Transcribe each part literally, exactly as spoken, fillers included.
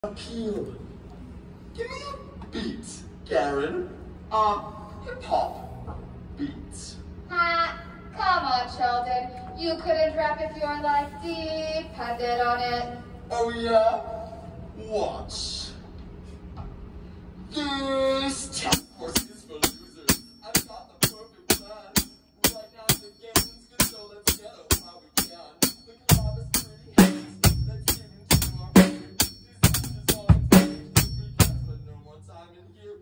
appeal. Give me a beat, Garen. Uh, hip-hop beat. Ha! Come on, Sheldon. You couldn't rap if your life depended on it. Oh yeah? Watch. This task force is for losers. I've got the perfect plan. Right now the game's good, so let's get it while we can. The club is pretty heavy. Let's get into our game. This is all it takes. We can't spend no more time in here.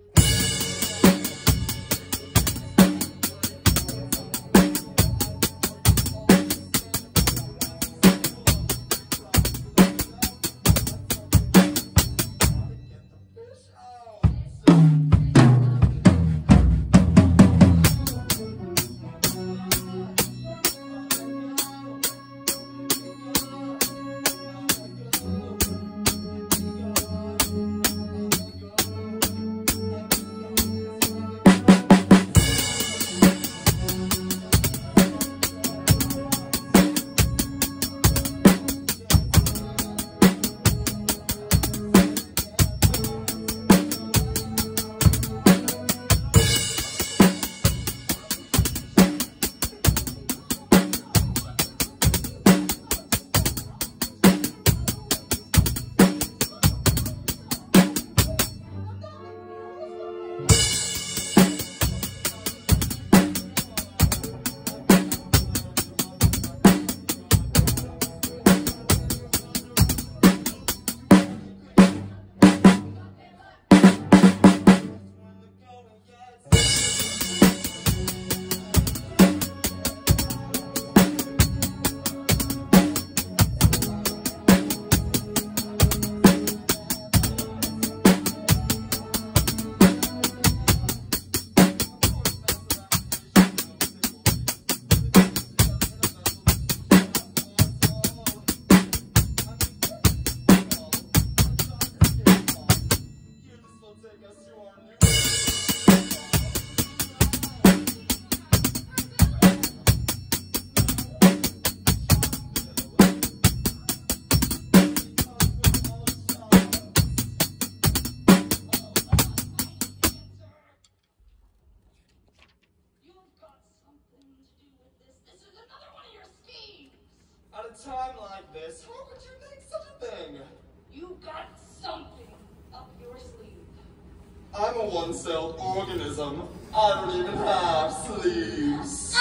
At a time like this, how could you think such a thing? You got something up your sleeve. I'm a one-celled organism. I don't even have sleeves.